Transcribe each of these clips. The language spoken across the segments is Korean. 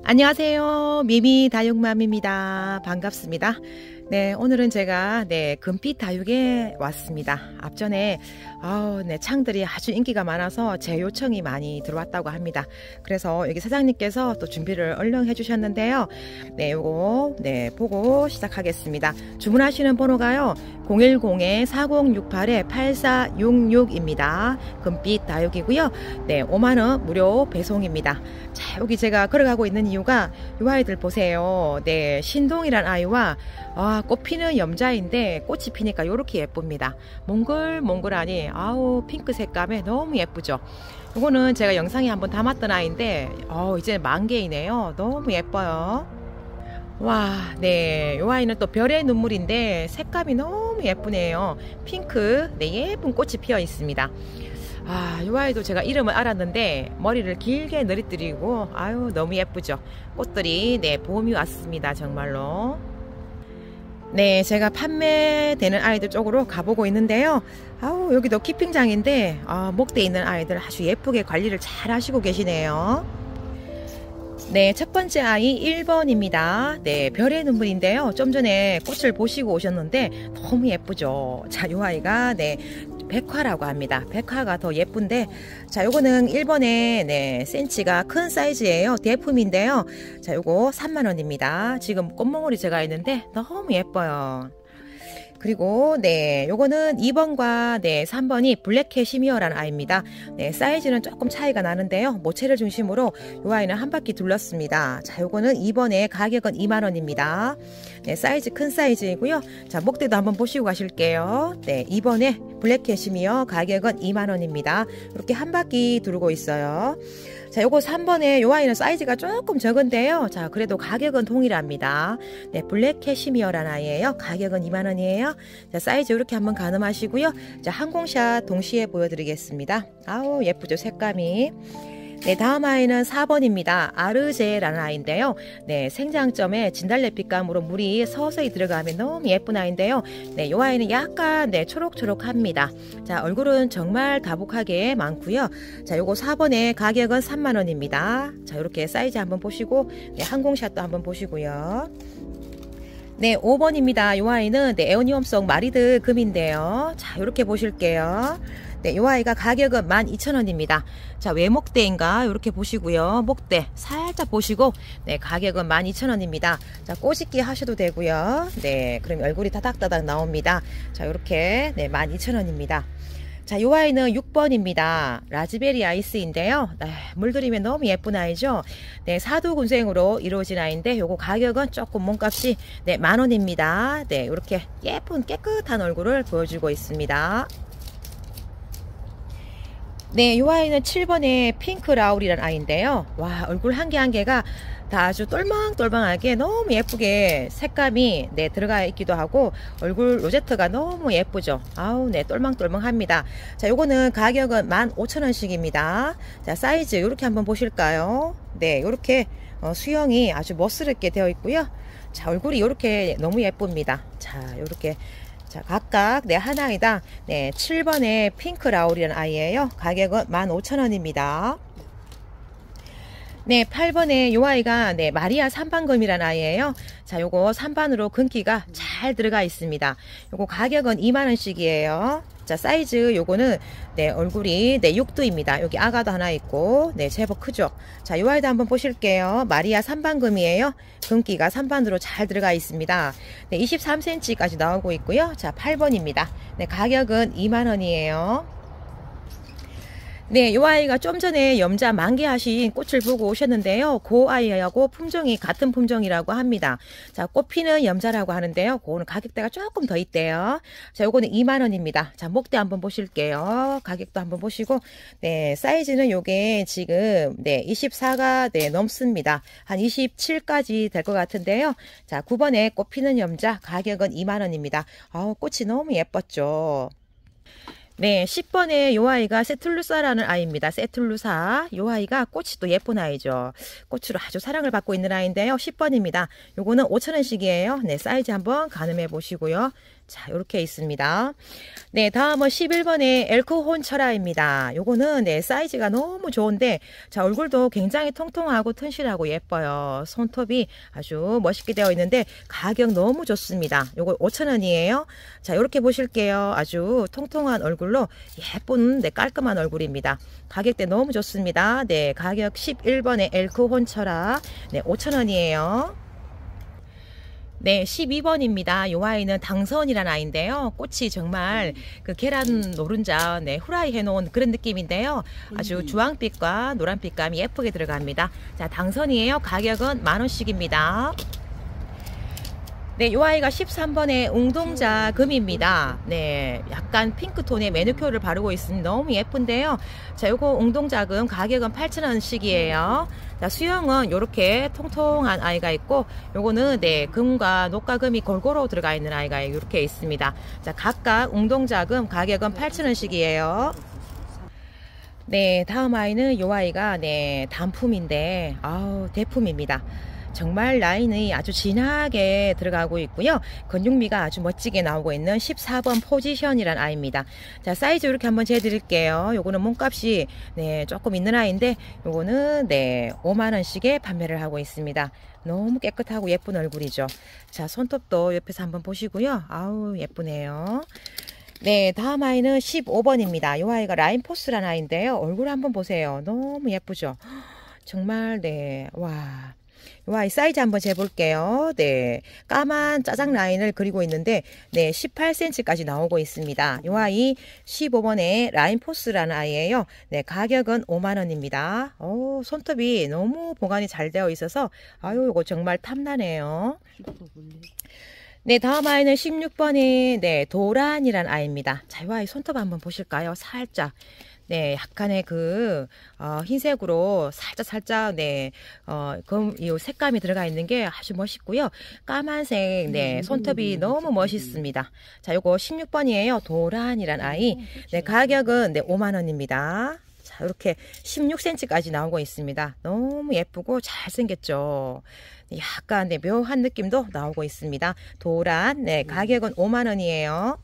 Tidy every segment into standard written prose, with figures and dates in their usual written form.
안녕하세요. 미미 다육맘입니다. 반갑습니다. 네, 오늘은 제가 금빛 다육에 왔습니다. 앞전에 창들이 아주 인기가 많아서 제 요청이 많이 들어왔다고 합니다. 그래서 여기 사장님께서 또 준비를 얼른 해주셨는데요. 요거 보고 시작하겠습니다. 주문하시는 번호가요 010-4068-8466입니다. 금빛 다육이고요. 5만원 무료 배송입니다. 자, 여기 제가 걸어가고 있는 이유가 이 아이들 보세요. 신동이란 아이와 꽃피는 염자인데 꽃이 피니까 이렇게 예쁩니다. 몽글몽글하니 핑크 색감에 너무 예쁘죠. 이거는 제가 영상에 한번 담았던 아이인데 이제 만개이네요. 너무 예뻐요. 와, 이 아이는 또 별의 눈물인데 색감이 너무 예쁘네요. 핑크 예쁜 꽃이 피어 있습니다. 이 아이도 제가 이름을 알았는데 머리를 길게 늘어뜨리고 너무 예쁘죠. 꽃들이 봄이 왔습니다. 정말로. 제가 판매되는 아이들 쪽으로 가보고 있는데요. 여기도 키핑장인데 목대 있는 아이들 아주 예쁘게 관리를 잘 하시고 계시네요. 첫 번째 아이 1번입니다. 별의 눈물인데요. 좀 전에 꽃을 보시고 오셨는데 너무 예쁘죠. 자, 이 아이가 백화라고 합니다. 백화가 더 예쁜데, 자, 요거는 1번에 센치가 큰 사이즈예요. 대품인데요. 자, 요거 3만원입니다. 지금 꽃몽울이 제가 있는데 너무 예뻐요. 그리고 요거는 2번과 3번이 블랙 캐시미어라는 아이입니다. 사이즈는 조금 차이가 나는데요. 모체를 중심으로 이 아이는 한 바퀴 둘렀습니다. 자, 요거는 2번에 가격은 2만원입니다. 사이즈 큰 사이즈이고요. 자, 목대도 한번 보시고 가실게요. 2번에 블랙 캐시미어 가격은 2만원입니다. 이렇게 한 바퀴 두르고 있어요. 자, 요거 3번에 요 아이는 사이즈가 조금 적은데요. 자, 그래도 가격은 동일합니다. 블랙 캐시미어라는 아이예요. 가격은 2만원이에요. 자, 사이즈 이렇게 한번 가늠하시고요. 자, 항공샷 동시에 보여드리겠습니다. 예쁘죠, 색감이. 다음 아이는 4번입니다. 아르제라는 아이인데요. 생장점에 진달래빛감으로 물이 서서히 들어가면 너무 예쁜 아이인데요. 이 아이는 약간 초록초록합니다. 자, 얼굴은 정말 다복하게 많고요. 자, 요거 4번에 가격은 3만원입니다. 자, 이렇게 사이즈 한번 보시고 항공샷도 한번 보시고요. 5번입니다. 이 아이는 에오니움성 마리드 금인데요. 자, 이렇게 보실게요. 이 아이가 가격은 12,000원입니다. 자, 외목대인가 이렇게 보시고요. 목대 살짝 보시고 가격은 12,000원입니다. 자, 꼬집기 하셔도 되고요. 그럼 얼굴이 다닥다닥 나옵니다. 자, 이렇게 12,000원입니다. 자, 이 아이는 6번입니다. 라즈베리 아이스인데요. 물들이면 너무 예쁜 아이죠. 사두군생으로 이루어진 아이인데 요거 가격은 조금 몸값이 만원입니다. 이렇게 예쁜 깨끗한 얼굴을 보여주고 있습니다. 이 아이는 7번의 핑크 라울이라는 아이인데요. 와, 얼굴 한 개 한 개가 다 아주 똘망똘망하게 너무 예쁘게 색감이 들어가 있기도 하고 얼굴 로제트가 너무 예쁘죠. 똘망똘망합니다. 자, 요거는 가격은 15,000원씩입니다. 자, 사이즈 이렇게 한번 보실까요? 이렇게 수영이 아주 멋스럽게 되어 있고요. 자, 얼굴이 이렇게 너무 예쁩니다. 자, 이렇게 자, 각각 하나이당 7번의 핑크 라울이라는 아이예요. 가격은 15,000원입니다. 8번에 요 아이가 마리아 삼반금이라는 아이예요. 자, 요거 3반으로 금기가 잘 들어가 있습니다. 요거 가격은 2만원씩이에요. 자, 사이즈 요거는 얼굴이 6두입니다. 여기 아가도 하나 있고 제법 크죠. 자, 요 아이도 한번 보실게요. 마리아 삼반금이에요. 금기가 3반으로 잘 들어가 있습니다. 23cm까지 나오고 있고요. 자, 8번입니다. 가격은 2만원이에요. 요 아이가 좀 전에 염자 만개하신 꽃을 보고 오셨는데요. 그 아이하고 품종이 같은 품종이라고 합니다. 자, 꽃피는 염자라고 하는데요. 그거는 가격대가 조금 더 있대요. 자, 요거는 2만원입니다. 자, 목대 한번 보실게요. 가격도 한번 보시고, 사이즈는 요게 지금, 24가, 넘습니다. 한 27까지 될 것 같은데요. 자, 9번에 꽃피는 염자 가격은 2만원입니다. 꽃이 너무 예뻤죠. 10번에 요 아이가 세툴루사라는 아이입니다. 세툴루사. 요 아이가 꽃이 또 예쁜 아이죠. 꽃으로 아주 사랑을 받고 있는 아이인데요. 10번입니다. 요거는 5,000원씩이에요. 사이즈 한번 가늠해 보시고요. 자, 이렇게 있습니다. 네, 다음은 11번의 엘크 혼철아입니다. 요거는 네, 사이즈가 너무 좋은데, 자, 얼굴도 굉장히 통통하고 튼실하고 예뻐요. 손톱이 아주 멋있게 되어 있는데, 가격 너무 좋습니다. 요거 5,000원이에요. 자, 요렇게 보실게요. 아주 통통한 얼굴로 예쁜, 네, 깔끔한 얼굴입니다. 가격대 너무 좋습니다. 네, 가격 11번의 엘크 혼철아. 네, 5,000원이에요. 네, 12번입니다. 요 아이는 당선이라는 아이인데요. 꽃이 정말 그 계란 노른자, 네, 후라이 해놓은 그런 느낌인데요. 아주 주황빛과 노란빛감이 예쁘게 들어갑니다. 자, 당선이에요. 가격은 10,000원씩입니다. 네, 요 아이가 13번의 웅동자 금입니다. 네, 약간 핑크톤의 매니큐어를 바르고 있으니 너무 예쁜데요. 자, 요거 웅동자 금 가격은 8,000원씩이에요. 자, 수영은 요렇게 통통한 아이가 있고, 요거는 네, 금과 녹과금이 골고루 들어가 있는 아이가 요렇게 있습니다. 자, 각각 웅동자 금 가격은 8,000원씩이에요. 네, 다음 아이는 요 아이가 네, 단품인데, 아우, 대품입니다. 정말 라인이 아주 진하게 들어가고 있고요. 근육미가 아주 멋지게 나오고 있는 14번 포지션이란 아이입니다. 자, 사이즈 이렇게 한번 재드릴게요. 요거는 몸값이 네, 조금 있는 아이인데, 요거는 네, 5만원씩에 판매를 하고 있습니다. 너무 깨끗하고 예쁜 얼굴이죠. 자, 손톱도 옆에서 한번 보시고요. 아우, 예쁘네요. 네, 다음 아이는 15번입니다. 이 아이가 라인포스라는 아이인데요. 얼굴 한번 보세요. 너무 예쁘죠? 정말 네, 와. 이 아이 사이즈 한번 재볼게요. 네, 까만 짜장 라인을 그리고 있는데 네, 18cm까지 나오고 있습니다. 이 아이 15번의 라인포스라는 아이예요. 네, 가격은 5만원입니다. 손톱이 너무 보관이 잘 되어 있어서 아유, 이거 정말 탐나네요. 네, 다음 아이는 16번의 네, 도란이란 아이입니다. 자, 이 아이 손톱 한번 보실까요? 살짝. 네, 약간의 그 흰색으로 살짝 네, 이 색감이 들어가 있는 게 아주 멋있고요. 까만색 네, 손톱이 너무 멋있습니다. 자, 요거 16번이에요. 도란이란 아이. 네, 가격은 네, 5만원입니다. 자, 이렇게 16cm까지 나오고 있습니다. 너무 예쁘고 잘생겼죠. 약간 네, 묘한 느낌도 나오고 있습니다. 도란, 네, 가격은 5만원이에요.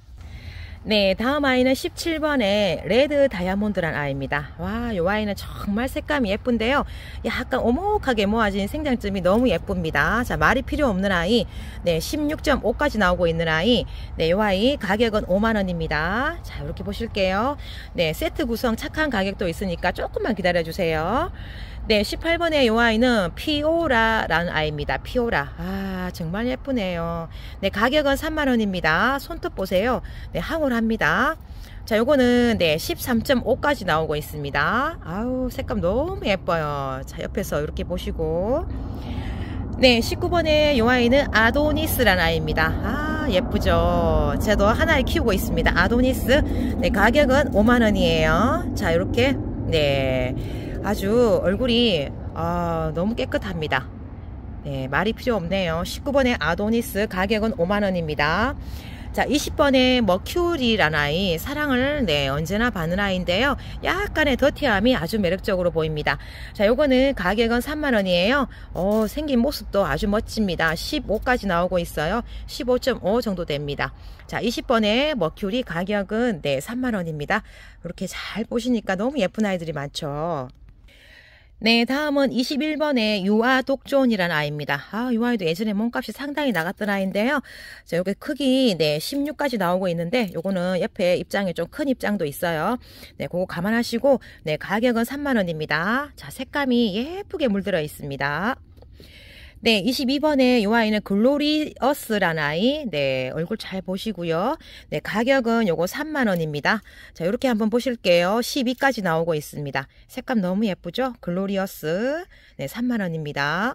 네, 다음 아이는 17번의 레드 다이아몬드란 아이입니다. 와, 이 아이는 정말 색감이 예쁜데요. 약간 오목하게 모아진 생장점이 너무 예쁩니다. 자, 말이 필요 없는 아이. 네, 16.5까지 나오고 있는 아이. 네, 이 아이 가격은 5만원입니다. 자, 이렇게 보실게요. 네, 세트 구성 착한 가격도 있으니까 조금만 기다려주세요. 네, 18번의 이 아이는 피오라라는 아이입니다. 피오라. 아, 정말 예쁘네요. 네, 가격은 3만원입니다. 손톱 보세요. 네, 황홀합니다. 자, 요거는 네, 13.5까지 나오고 있습니다. 아우, 색감 너무 예뻐요. 자, 옆에서 이렇게 보시고. 네, 19번의 이 아이는 아도니스라는 아이입니다. 아, 예쁘죠. 저도 하나에 키우고 있습니다. 아도니스. 네, 가격은 5만원이에요. 자, 이렇게 네, 아주 얼굴이 너무 깨끗합니다. 네, 말이 필요 없네요. 19번의 아도니스 가격은 5만원입니다. 자, 20번의 머큐리라는 아이, 사랑을 네, 언제나 받는 아이인데요. 약간의 더티함이 아주 매력적으로 보입니다. 자, 요거는 가격은 3만원이에요. 생긴 모습도 아주 멋집니다. 15까지 나오고 있어요. 15.5 정도 됩니다. 자, 20번의 머큐리 가격은 네, 3만원입니다. 이렇게 잘 보시니까 너무 예쁜 아이들이 많죠. 네, 다음은 21번의 유아독존이라는 아이입니다. 아, 이 아이도 예전에 몸값이 상당히 나갔던 아이인데요. 자, 요게 크기, 네, 16까지 나오고 있는데, 요거는 옆에 입장이 좀 큰 입장도 있어요. 네, 그거 감안하시고, 네, 가격은 3만원입니다. 자, 색감이 예쁘게 물들어 있습니다. 네, 22번에 이 아이는 글로리어스라는 아이. 네, 얼굴 잘 보시고요. 네, 가격은 요거 3만원입니다. 자, 이렇게 한번 보실게요. 12까지 나오고 있습니다. 색감 너무 예쁘죠? 글로리어스. 네, 3만원입니다.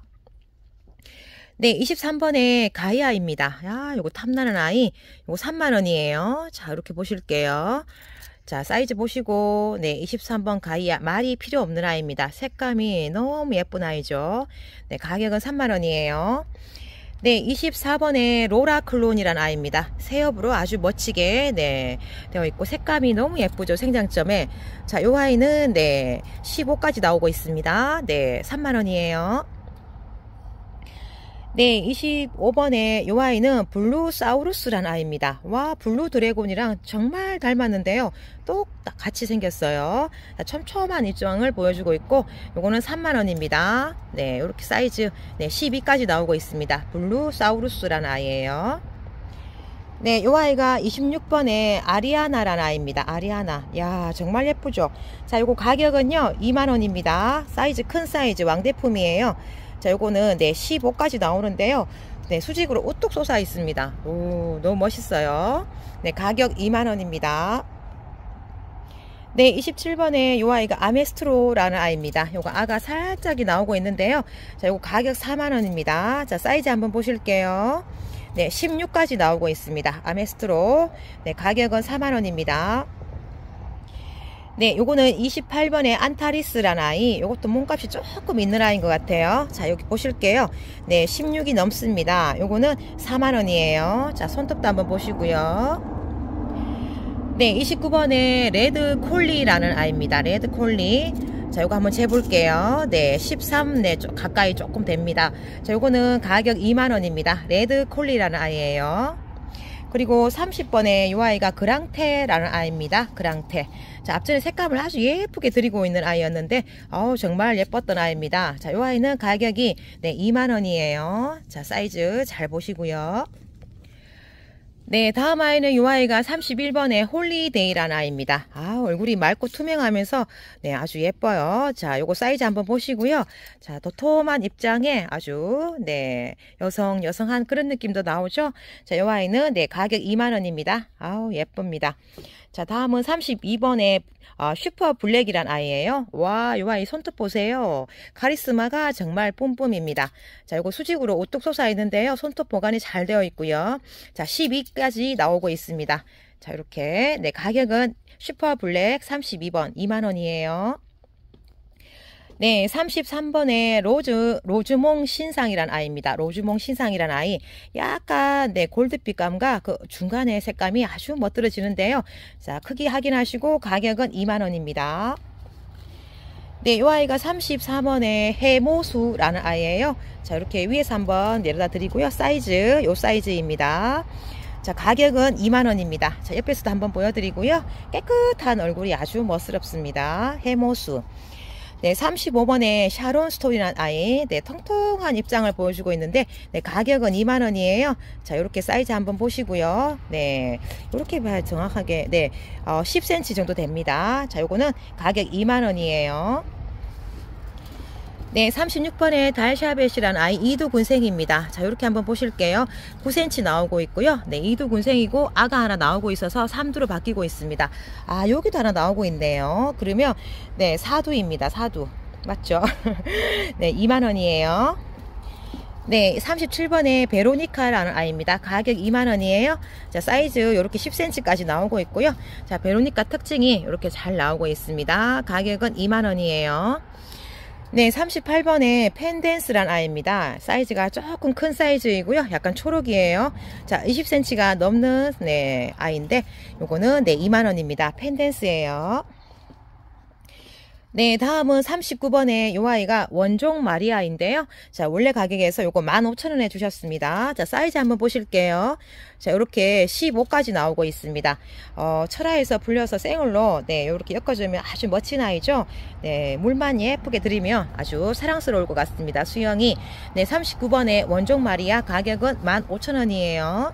네, 23번에 가이아입니다. 야, 요거 탐나는 아이. 요거 3만원이에요. 자, 이렇게 보실게요. 자, 사이즈 보시고, 네, 23번 가이아. 말이 필요 없는 아이입니다. 색감이 너무 예쁜 아이죠. 네, 가격은 3만원이에요. 네, 24번에 로라 클론이라는 아이입니다. 새엽으로 아주 멋지게, 네, 되어 있고, 색감이 너무 예쁘죠. 생장점에. 자, 요 아이는, 네, 15까지 나오고 있습니다. 네, 3만원이에요. 네, 25번에 이 아이는 블루사우루스란 아이입니다. 와, 블루 드래곤이랑 정말 닮았는데요. 똑딱 같이 생겼어요. 촘촘한 입장을 보여주고 있고, 요거는 3만원입니다. 네, 이렇게 사이즈 네, 12까지 나오고 있습니다. 블루사우루스란 아이예요. 네, 요 아이가 26번에 아리아나라는 아이입니다. 아리아나. 야, 정말 예쁘죠? 자, 요거 가격은요, 2만원입니다. 사이즈 큰 사이즈 왕대품이에요. 자, 요거는 네, 15까지 나오는데요. 네, 수직으로 우뚝 솟아 있습니다. 오, 너무 멋있어요. 네, 가격 2만원입니다. 네, 27번에 요 아이가 아메스트로라는 아이입니다. 요거 아가 살짝이 나오고 있는데요. 자, 요거 가격 4만원입니다. 자, 사이즈 한번 보실게요. 네, 16까지 나오고 있습니다. 아메스트로. 네, 가격은 4만원입니다. 네, 요거는 28번에 안타리스라는 아이. 요것도 몸값이 조금 있는 아이인 것 같아요. 자, 여기 보실게요. 네, 16이 넘습니다. 요거는 4만원이에요. 자, 손톱도 한번 보시고요. 네, 29번에 레드콜리라는 아이입니다. 레드콜리. 자, 요거 한번 재볼게요. 네, 13, 네, 가까이 조금 됩니다. 자, 요거는 가격 2만원입니다. 레드콜리라는 아이예요. 그리고 30번에 요 아이가 그랑테라는 아이입니다. 그랑테. 자, 앞전에 색감을 아주 예쁘게 드리고 있는 아이였는데, 정말 예뻤던 아이입니다. 자, 요 아이는 가격이 네, 2만원이에요. 자, 사이즈 잘 보시고요. 네, 다음 아이는 이 아이가 31번에 홀리데이라는 아이입니다. 얼굴이 맑고 투명하면서 네, 아주 예뻐요. 자, 요거 사이즈 한번 보시고요. 자, 도톰한 입장에 아주 네, 여성한 그런 느낌도 나오죠. 자, 이 아이는 네, 가격 2만원입니다. 예쁩니다. 자, 다음은 32번에 슈퍼 블랙이란 아이예요. 와, 이 아이 손톱 보세요. 카리스마가 정말 뿜뿜입니다. 자, 요거 수직으로 우뚝 솟아 있는데요. 손톱 보관이 잘 되어 있고요. 자, 12까지 나오고 있습니다. 자, 이렇게 네, 가격은 슈퍼 블랙 32번 2만원이에요. 네, 33번에 로즈몽 신상이란 아이입니다. 로즈몽 신상이란 아이. 약간, 네, 골드빛감과 그 중간에 색감이 아주 멋들어지는데요. 자, 크기 확인하시고 가격은 2만원입니다. 네, 이 아이가 34번에 해모수라는 아이예요. 자, 이렇게 위에서 한번 내려다 드리고요. 사이즈, 요 사이즈입니다. 자, 가격은 2만원입니다. 자, 옆에서도 한번 보여드리고요. 깨끗한 얼굴이 아주 멋스럽습니다. 해모수. 네, 35번에 샤론 스토리라는 아이. 네, 통통한 입장을 보여주고 있는데, 네, 가격은 2만원이에요. 자, 이렇게 사이즈 한번 보시고요. 네, 이렇게 봐야 정확하게, 네, 10cm 정도 됩니다. 자, 요거는 가격 2만원이에요. 네, 36번에 달샤벳이라는 아이 이두군생입니다. 자, 이렇게 한번 보실게요. 9cm 나오고 있고요. 네, 이두군생이고 아가 하나 나오고 있어서 3두로 바뀌고 있습니다. 여기도 하나 나오고 있네요. 그러면 네, 4두입니다. 4두. 맞죠? 네, 2만원이에요. 네, 37번에 베로니카라는 아이입니다. 가격 2만원이에요. 자, 사이즈 이렇게 10cm까지 나오고 있고요. 자, 베로니카 특징이 이렇게 잘 나오고 있습니다. 가격은 2만원이에요. 네, 38번에 펜댄스란 아이입니다. 사이즈가 조금 큰 사이즈이고요. 약간 초록이에요. 자, 20cm가 넘는 네, 아이인데 요거는 네, 2만원입니다. 펜댄스예요. 네, 다음은 39번에 요 아이가 원종 마리아인데요. 자, 원래 가격에서 요거 15,000원에 주셨습니다. 자, 사이즈 한번 보실게요. 자, 요렇게 15까지 나오고 있습니다. 철화에서 불려서 생얼로 네, 요렇게 엮어주면 아주 멋진 아이죠. 네, 물만 예쁘게 들이면 아주 사랑스러울 것 같습니다. 수영이. 네, 39번에 원종 마리아 가격은 15,000원이에요.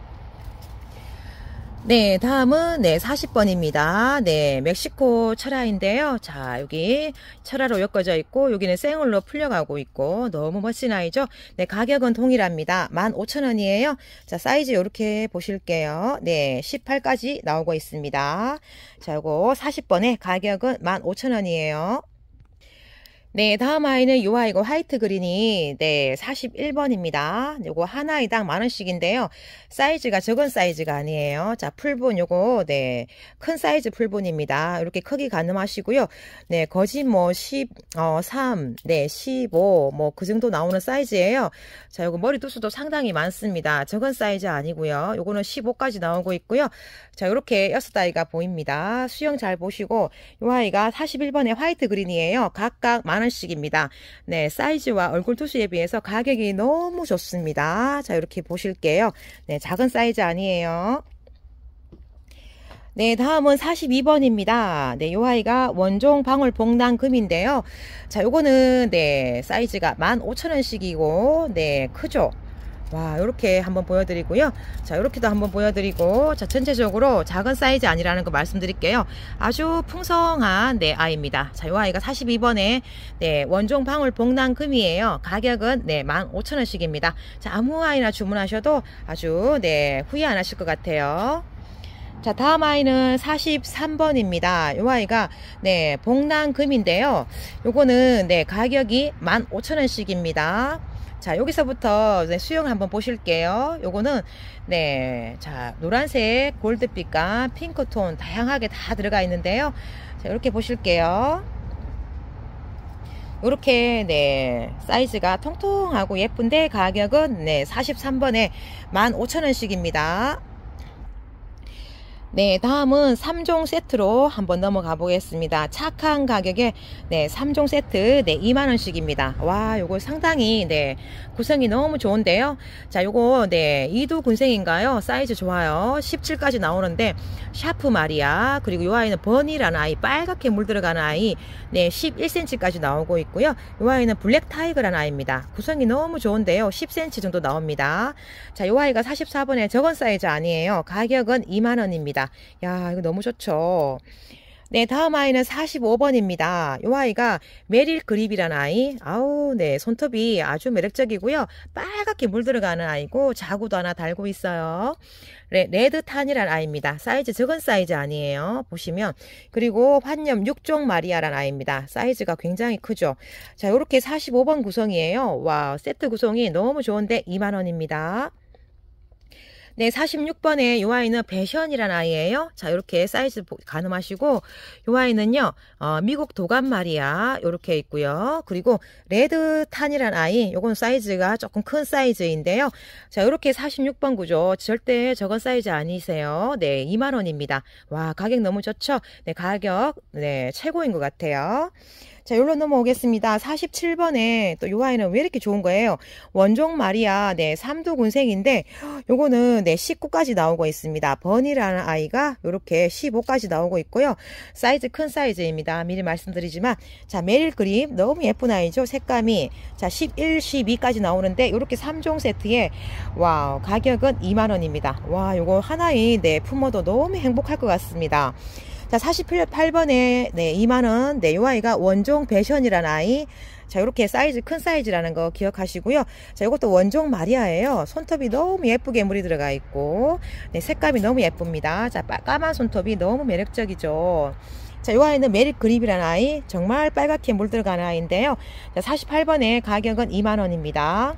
네, 다음은 네, 40번입니다. 네, 멕시코 철화인데요. 자, 여기 철화로 엮어져 있고 여기는 생얼로 풀려가고 있고 너무 멋진 아이죠. 네, 가격은 동일합니다. 15,000원이에요. 자, 사이즈 이렇게 보실게요. 네, 18까지 나오고 있습니다. 자, 요거 40번에 가격은 15,000원이에요. 네, 다음 아이는 이 아이고 화이트 그린이 네, 41번입니다. 요거 하나이당 만원씩인데요. 사이즈가 적은 사이즈가 아니에요. 자, 풀분 요거 네, 큰 사이즈 풀분입니다. 이렇게 크기 가늠하시고요. 네, 거진 뭐 13, 네, 15, 뭐 그 정도 나오는 사이즈예요. 자, 요거 머리 두수도 상당히 많습니다. 적은 사이즈 아니고요. 요거는 15까지 나오고 있고요. 자, 이렇게 6아이가 보입니다. 수영 잘 보시고 이 아이가 41번의 화이트 그린이에요. 각각 10,000원 2만원씩입니다. 네, 사이즈와 얼굴 투수에 비해서 가격이 너무 좋습니다. 자, 이렇게 보실게요. 네, 작은 사이즈 아니에요. 네, 다음은 42번입니다. 네, 요 아이가 원종 방울 복랑금인데요. 자, 요거는 네, 사이즈가 15,000원씩이고 네, 크죠? 와, 요렇게 한번 보여드리고요. 자, 요렇게도 한번 보여드리고, 자, 전체적으로 작은 사이즈 아니라는 거 말씀드릴게요. 아주 풍성한 네, 아이입니다. 자, 요 아이가 42번에 네, 원종 방울 복랑금이에요. 가격은 네, 15,000원씩입니다. 자, 아무 아이나 주문하셔도 아주 네, 후회 안 하실 것 같아요. 자, 다음 아이는 43번입니다. 요 아이가 네, 복랑금인데요. 요거는 네, 가격이 15,000원씩입니다. 자, 여기서부터 네, 수영 한번 보실게요. 요거는 네, 자, 노란색, 골드빛과 핑크톤 다양하게 다 들어가 있는데요. 자, 이렇게 보실게요. 이렇게 네, 사이즈가 통통하고 예쁜데 가격은 네, 43번에 15,000원씩입니다. 네, 다음은 3종 세트로 한번 넘어가 보겠습니다. 착한 가격에 네, 3종 세트 네, 2만원씩입니다. 와, 요거 상당히 네, 구성이 너무 좋은데요. 자, 요거 네, 이두 군생인가요? 사이즈 좋아요. 17까지 나오는데 샤프 마리아, 그리고 요 아이는 버니라는 아이, 빨갛게 물들어가는 아이 네, 11cm까지 나오고 있고요. 요 아이는 블랙 타이거라는 아이입니다. 구성이 너무 좋은데요. 10cm 정도 나옵니다. 자, 요 아이가 44번에 적은 사이즈 아니에요. 가격은 2만원입니다. 야, 이거 너무 좋죠. 네, 다음 아이는 45번입니다. 이 아이가 메릴 그립이라는 아이. 아우, 네, 손톱이 아주 매력적이고요. 빨갛게 물들어가는 아이고 자구도 하나 달고 있어요. 네, 레드탄이라는 아이입니다. 사이즈 적은 사이즈 아니에요. 보시면. 그리고 환염 6종 마리아라는 아이입니다. 사이즈가 굉장히 크죠. 자, 요렇게 45번 구성이에요. 와, 세트 구성이 너무 좋은데 2만원입니다. 네, 46번에 이 아이는 배션이라는 아이예요. 자, 이렇게 사이즈 가늠하시고, 이 아이는요, 미국 도감 마리아 이렇게 있고요. 그리고 레드탄이라는 아이, 요건 사이즈가 조금 큰 사이즈인데요. 자, 이렇게 46번 구조 절대 적은 사이즈 아니세요. 네, 2만원입니다. 와, 가격 너무 좋죠? 네, 가격 네, 최고인 것 같아요. 자, 여기로 넘어오겠습니다. 47번에 또 요 아이는 왜 이렇게 좋은 거예요? 원종 마리아, 네, 삼두군생인데, 요거는 네, 19까지 나오고 있습니다. 버니라는 아이가 요렇게 15까지 나오고 있고요. 사이즈 큰 사이즈입니다. 미리 말씀드리지만, 자, 메릴 그립 너무 예쁜 아이죠? 색감이. 자, 11, 12까지 나오는데, 요렇게 3종 세트에, 와우, 가격은 2만원입니다. 와, 요거 하나의 네, 품어도 너무 행복할 것 같습니다. 자, 48번에 네, 2만원. 네, 요 아이가 원종 배션이라는 아이. 자, 요렇게 사이즈 큰 사이즈라는 거 기억하시고요. 자, 요것도 원종 마리아예요. 손톱이 너무 예쁘게 물이 들어가 있고 네, 색감이 너무 예쁩니다. 자, 까만 손톱이 너무 매력적이죠. 자, 요 아이는 메릴 그립이라는 아이. 정말 빨갛게 물 들어가는 아이인데요. 자, 48번에 가격은 2만원입니다.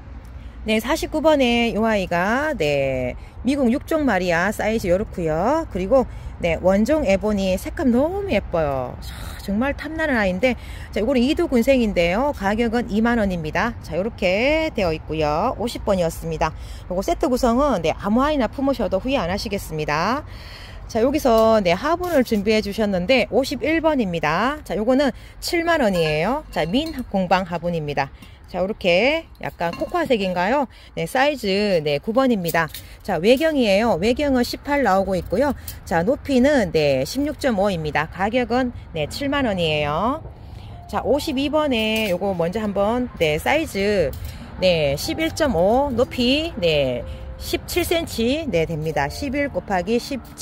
네, 49번에 요 아이가 네, 미국 6종 마리아 사이즈 요렇고요. 그리고 네, 원종 에보니 색감 너무 예뻐요. 정말 탐나는 아이인데, 자, 이거는 이두 군생인데요. 가격은 2만원입니다. 자, 요렇게 되어 있고요. 50번이었습니다. 요거 세트 구성은 네, 아무 아이나 품으셔도 후회 안 하시겠습니다. 자, 여기서 네, 화분을 준비해 주셨는데 51번입니다. 자, 요거는 7만원이에요. 자, 민 공방 화분입니다. 자, 이렇게 약간 코코아색인가요? 네, 사이즈 네, 9번입니다. 자, 외경이에요. 외경은 18 나오고 있고요. 자, 높이는 네, 16.5입니다. 가격은 네, 7만원이에요. 자, 52번에 요거 먼저 한번 네, 사이즈 네, 11.5 높이 네, 17cm 네, 됩니다. 11 곱하기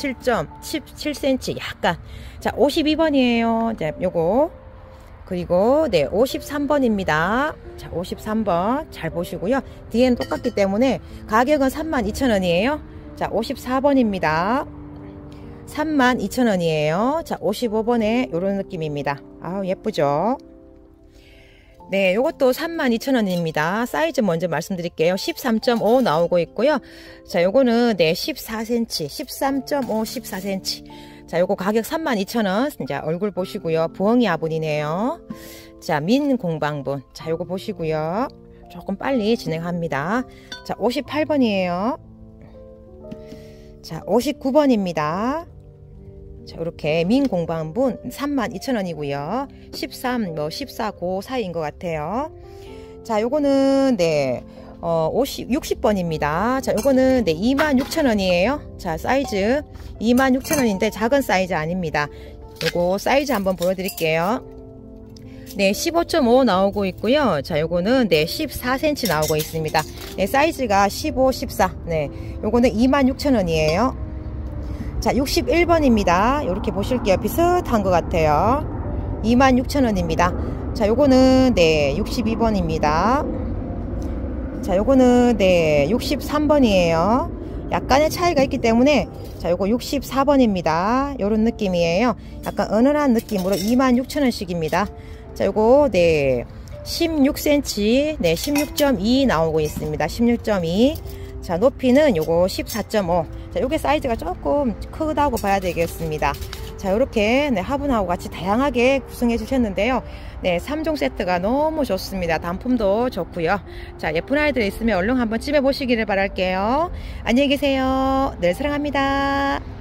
17cm 약간. 자, 52번이에요. 자, 요거 그리고 네, 53번입니다. 자, 53번 잘 보시고요. 뒤에는 똑같기 때문에 가격은 32,000원이에요. 자, 54번입니다. 32,000원이에요. 자, 55번에 이런 느낌입니다. 아우, 예쁘죠? 네, 요것도 32,000원입니다. 사이즈 먼저 말씀드릴게요. 13.5 나오고 있고요. 자, 요거는 네, 14cm, 13.5, 14cm. 자, 요거 가격 32,000원. 자, 얼굴 보시고요. 부엉이 화분이네요. 자, 민 공방분. 자, 요거 보시고요. 조금 빨리 진행합니다. 자, 58번이에요. 자, 59번입니다. 자, 이렇게 민 공방분 32,000원이고요. 13, 14, 그 사이인 것 같아요. 자, 요거는 네 60번입니다. 자, 요거는 네 26,000원이에요. 자, 사이즈 26,000원인데 작은 사이즈 아닙니다. 요거 사이즈 한번 보여드릴게요. 네 15.5 나오고 있고요. 자, 요거는 네 14cm 나오고 있습니다. 네, 사이즈가 15, 14. 네, 요거는 26,000원이에요. 자, 61번입니다. 이렇게 보실게요. 비슷한 것 같아요. 26,000원입니다. 자, 요거는 네 62번입니다. 자, 요거는 네 63번이에요. 약간의 차이가 있기 때문에 자, 요거 64번입니다. 요런 느낌이에요. 약간 어눌한 느낌으로 26,000원씩입니다. 자, 요거 네 16cm 네 16.2 나오고 있습니다. 16.2. 자, 높이는 요거 14.5. 자, 요게 사이즈가 조금 크다고 봐야 되겠습니다. 자, 요렇게 네 화분하고 같이 다양하게 구성해 주셨는데요. 네, 3종 세트가 너무 좋습니다. 단품도 좋고요. 자, 예쁜 아이들 있으면 얼른 한번 집에 보시기를 바랄게요. 안녕히 계세요. 늘 사랑합니다.